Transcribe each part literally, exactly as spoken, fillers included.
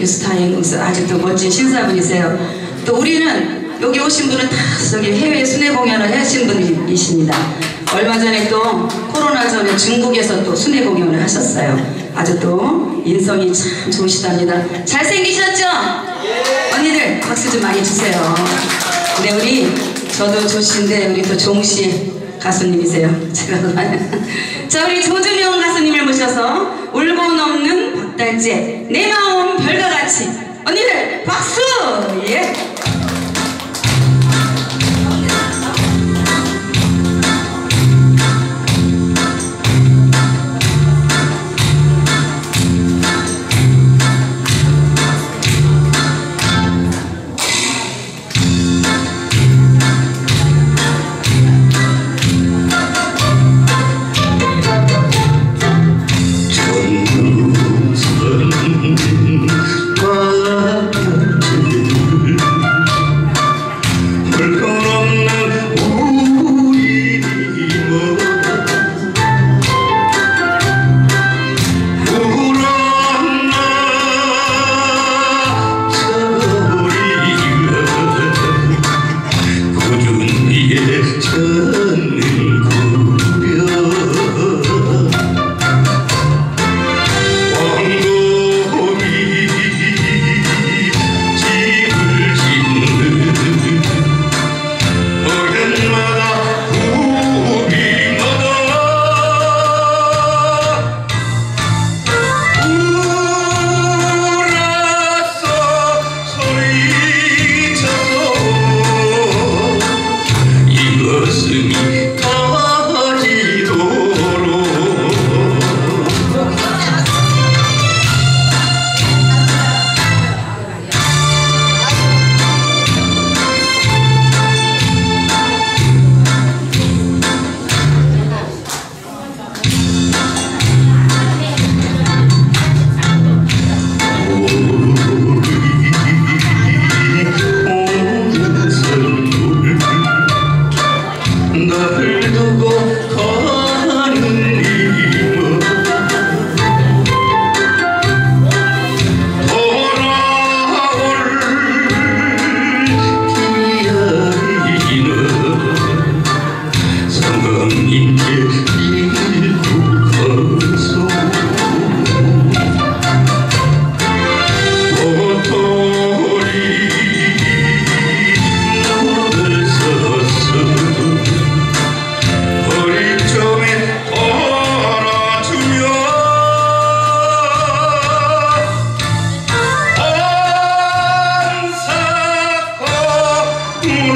뷰스타인 아주 또 멋진 신사분이세요. 또 우리는 여기 오신 분은 다 저기 해외 순회 공연을 하신 분이십니다. 얼마 전에 또 코로나 전에 중국에서 또 순회 공연을 하셨어요. 아주 또 인성이 참 좋으시답니다. 잘생기셨죠? 언니들 박수 좀 많이 주세요. 네, 우리 저도 조씨인데 우리 또 종씨 가수님이세요. 제가 자, 우리 조준영 가수님을 모셔서 울고 넘는 박달재 내 마음 별과 같이 언니들 박수! 예.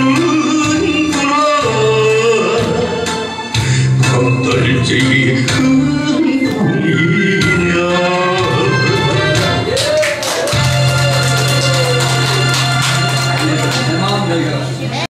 떨지